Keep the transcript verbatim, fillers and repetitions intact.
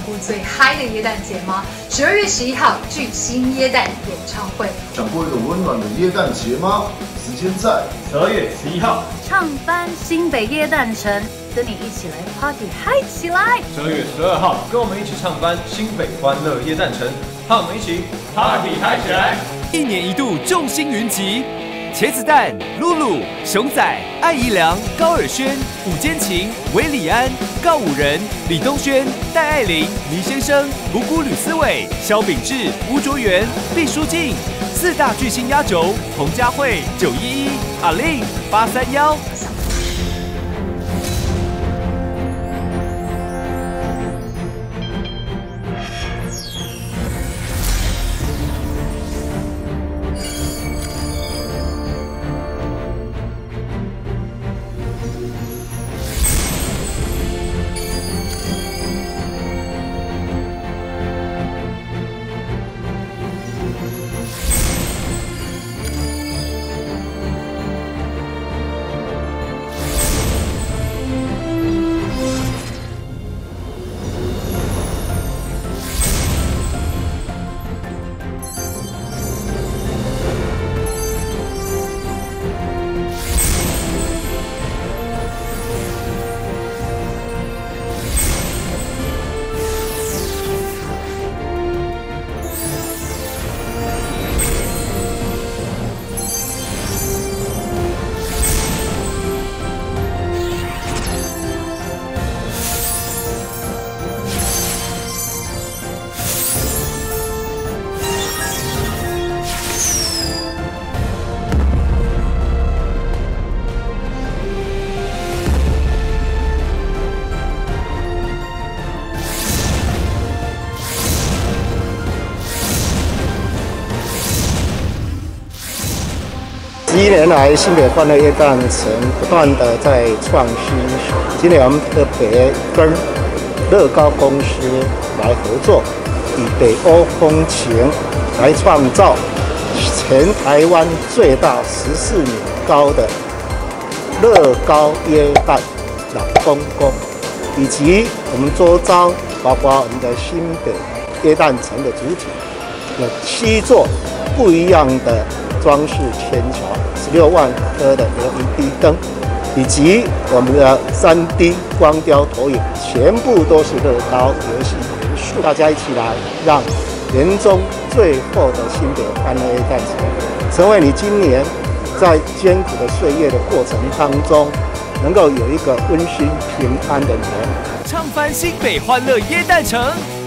部最嗨的耶诞节吗？十二月十一号巨星耶诞演唱会， 想过一个温暖的耶诞节吗？时间在十二月十一号， 唱翻新北耶诞城，跟你一起来 party 嗨起来！ 十二月十二号，跟我们一起唱翻新北欢乐耶诞城，和我们一起 party 嗨起来！ 一年一度众星云集。茄子蛋、露露、熊仔、艾怡良、高尔宣、伍坚情、韦礼安、告五人、李东轩、戴爱玲、倪先生、鼓鼓吕思伟、萧秉治、吴卓源、毕书尽，四大巨星压轴，彭佳慧、九一一、阿令、八三幺。 十一年来，新北欢乐耶诞城不断的在创新。今年我们特别跟乐高公司来合作，以北欧风情来创造全台湾最大十四米高的乐高耶诞老公公，以及我们周遭包括我们的新北耶诞城的主体，有七座不一样的装饰天桥，十六万颗的 L E D 灯，以及我们的三 D 光雕投影，全部都是乐高游戏元素。大家一起来，让年终最后的新北欢乐耶诞城，成为你今年在艰苦的岁月的过程当中，能够有一个温馨平安的年。 唱翻新北欢乐耶诞城。